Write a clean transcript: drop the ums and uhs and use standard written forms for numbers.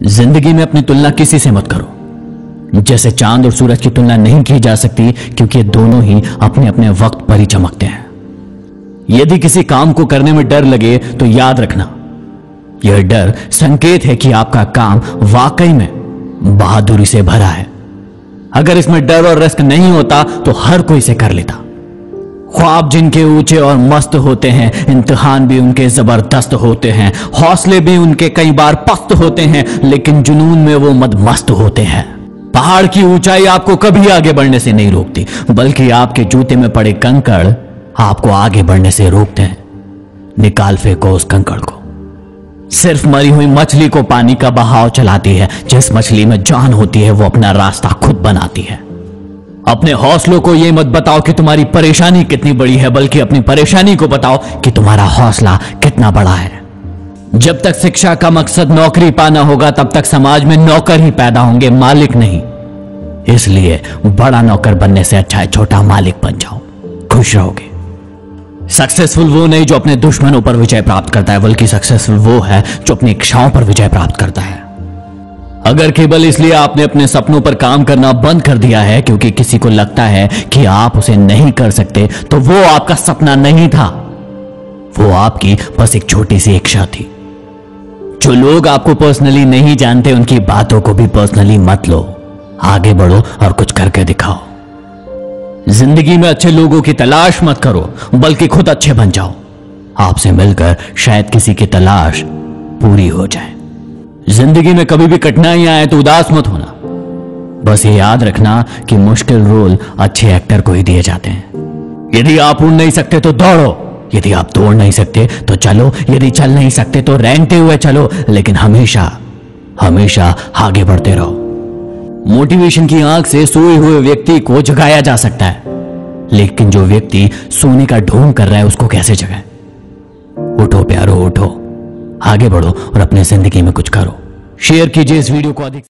जिंदगी में अपनी तुलना किसी से मत करो। जैसे चांद और सूरज की तुलना नहीं की जा सकती, क्योंकि ये दोनों ही अपने अपने वक्त पर ही चमकते हैं। यदि किसी काम को करने में डर लगे तो याद रखना, यह डर संकेत है कि आपका काम वाकई में बहादुरी से भरा है। अगर इसमें डर और रिस्क नहीं होता तो हर कोई इसे कर लेता। ख्वाब जिनके ऊंचे और मस्त होते हैं, इम्तिहान भी उनके जबरदस्त होते हैं, हौसले भी उनके कई बार पस्त होते हैं, लेकिन जुनून में वो मदमस्त होते हैं। पहाड़ की ऊंचाई आपको कभी आगे बढ़ने से नहीं रोकती, बल्कि आपके जूते में पड़े कंकड़ आपको आगे बढ़ने से रोकते हैं। निकाल फेंको उस कंकड़ को। सिर्फ मरी हुई मछली को पानी का बहाव चलाती है। जिस मछली में जान होती है वो अपना रास्ता खुद बनाती है। अपने हौसलों को यह मत बताओ कि तुम्हारी परेशानी कितनी बड़ी है, बल्कि अपनी परेशानी को बताओ कि तुम्हारा हौसला कितना बड़ा है। जब तक शिक्षा का मकसद नौकरी पाना होगा, तब तक समाज में नौकर ही पैदा होंगे, मालिक नहीं। इसलिए बड़ा नौकर बनने से अच्छा है छोटा मालिक बन जाओ, खुश रहोगे। सक्सेसफुल वो नहीं जो अपने दुश्मनों पर विजय प्राप्त करता है, बल्कि सक्सेसफुल वो है जो अपनी इच्छाओं पर विजय प्राप्त करता है। अगर केवल इसलिए आपने अपने सपनों पर काम करना बंद कर दिया है क्योंकि किसी को लगता है कि आप उसे नहीं कर सकते, तो वो आपका सपना नहीं था, वो आपकी बस एक छोटी सी इच्छा थी। जो लोग आपको पर्सनली नहीं जानते, उनकी बातों को भी पर्सनली मत लो। आगे बढ़ो और कुछ करके दिखाओ। जिंदगी में अच्छे लोगों की तलाश मत करो, बल्कि खुद अच्छे बन जाओ। आपसे मिलकर शायद किसी की तलाश पूरी हो जाए। जिंदगी में कभी भी कठिनाइयां आए तो उदास मत होना। बस ये याद रखना कि मुश्किल रोल अच्छे एक्टर को ही दिए जाते हैं। यदि आप उड़ नहीं सकते तो दौड़ो, यदि आप दौड़ नहीं सकते तो चलो, यदि चल नहीं सकते तो रेंगते हुए चलो, लेकिन हमेशा हमेशा आगे बढ़ते रहो। मोटिवेशन की आंख से सोए हुए व्यक्ति को जगाया जा सकता है, लेकिन जो व्यक्ति सोने का ढोंग कर रहा है उसको कैसे जगाए? उठो प्यारो, उठो, आगे बढ़ो और अपने जिंदगी में कुछ करो। शेयर कीजिए इस वीडियो को अधिक।